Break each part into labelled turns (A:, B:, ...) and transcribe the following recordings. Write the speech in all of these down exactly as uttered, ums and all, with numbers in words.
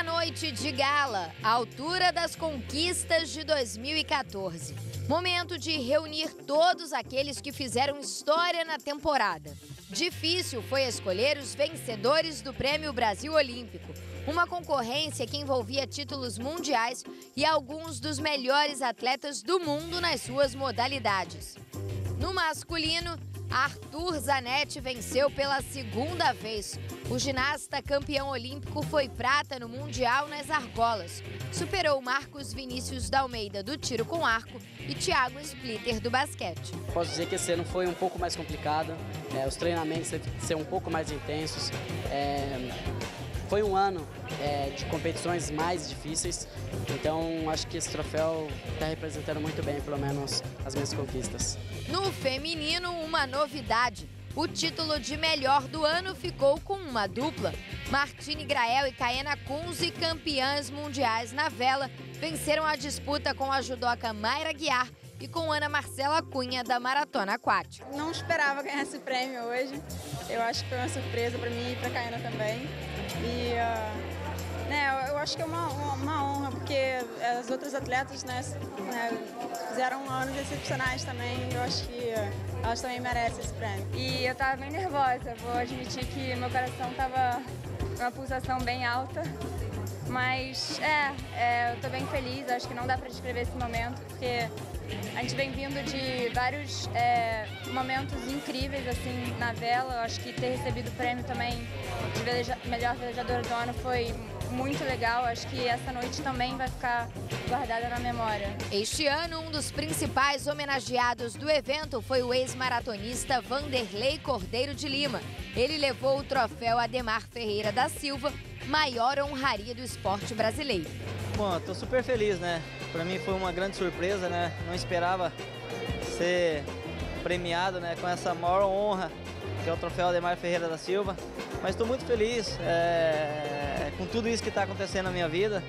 A: Uma noite de gala, à altura das conquistas de dois mil e quatorze. Momento de reunir todos aqueles que fizeram história na temporada. Difícil foi escolher os vencedores do Prêmio Brasil Olímpico, uma concorrência que envolvia títulos mundiais e alguns dos melhores atletas do mundo nas suas modalidades. No masculino, Arthur Zanetti venceu pela segunda vez. O ginasta campeão olímpico foi prata no Mundial nas argolas. Superou Marcos Vinícius da Almeida do tiro com arco e Thiago Splitter do basquete.
B: Posso dizer que esse ano foi um pouco mais complicado, é, os treinamentos ser um pouco mais intensos. É, foi um ano é, de competições mais difíceis, então acho que esse troféu está representando muito bem, pelo menos, as minhas conquistas.
A: No feminino, uma novidade. O título de melhor do ano ficou com uma dupla. Martine Grael e Kaena Kunze, campeãs mundiais na vela, venceram a disputa com a judoca Mayra Guiar e com Ana Marcela Cunha, da maratona aquática.
C: Não esperava ganhar esse prêmio hoje. Eu acho que foi uma surpresa para mim e para a Kaena também. E uh, né, eu acho que é uma, uma, uma honra, porque as outras atletas, né, né, fizeram anos excepcionais também. Eu acho que elas também merecem esse prêmio.
D: E eu estava bem nervosa, vou admitir que meu coração estava com uma pulsação bem alta. Mas é, é eu estou bem feliz, acho que não dá para descrever esse momento, porque a gente vem vindo de vários é, momentos incríveis assim na vela. Eu acho que ter recebido o prêmio também de veleja, melhor velejadora do ano foi muito legal. Acho que essa noite também vai ficar guardada na memória.
A: Este ano, um dos principais homenageados do evento foi o ex-maratonista Vanderlei Cordeiro de Lima. Ele levou o troféu Ademar Ferreira da Silva, maior honraria do esporte brasileiro.
E: Bom, estou super feliz, né? Para mim foi uma grande surpresa, né? Não esperava ser premiado, né, com essa maior honra, que é o troféu Ademar Ferreira da Silva. Mas estou muito feliz é, com tudo isso que está acontecendo na minha vida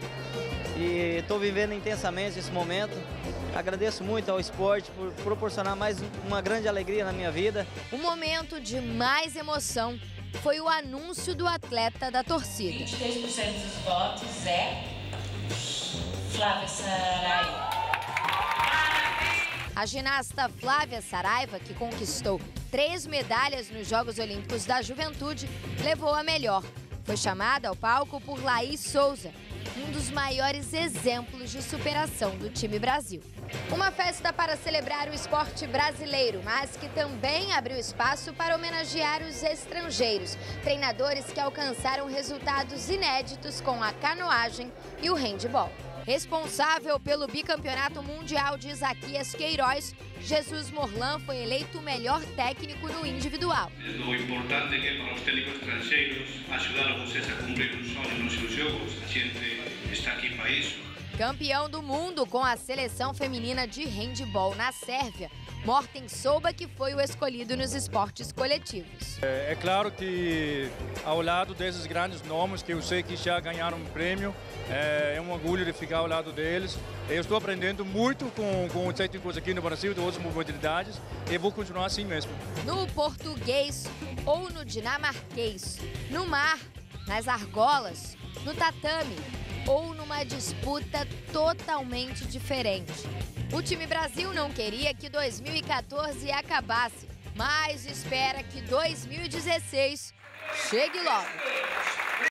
E: e estou vivendo intensamente esse momento. Agradeço muito ao esporte por proporcionar mais uma grande alegria na minha vida.
A: O momento de mais emoção foi o anúncio do atleta da torcida.
F: vinte e três por cento dos votos é Flávia Saraiva.
A: A ginasta Flávia Saraiva, que conquistou três medalhas nos Jogos Olímpicos da Juventude, levou a melhor. Foi chamada ao palco por Laís Souza, um dos maiores exemplos de superação do time Brasil. Uma festa para celebrar o esporte brasileiro, mas que também abriu espaço para homenagear os estrangeiros, treinadores que alcançaram resultados inéditos com a canoagem e o handebol. Responsável pelo bicampeonato mundial de Isaquias Queiroz, Jesus Morlan foi eleito o melhor técnico no individual.
G: O importante é que para os técnicos estrangeiros ajudaram vocês a cumprir um sonho nos seus jogos. A gente está aqui para isso.
A: Campeão do mundo com a seleção feminina de handebol na Sérvia, Morten Solbak foi o escolhido nos esportes coletivos.
H: É, é claro que ao lado desses grandes nomes que eu sei que já ganharam um prêmio, é, é um orgulho de ficar ao lado deles. Eu estou aprendendo muito com, com os técnicos aqui no Brasil, de outras modalidades, e vou continuar assim mesmo.
A: No português ou no dinamarquês, no mar, nas argolas, no tatame ou numa disputa totalmente diferente. O time Brasil não queria que dois mil e quatorze acabasse, mas espera que dois mil e dezesseis chegue logo.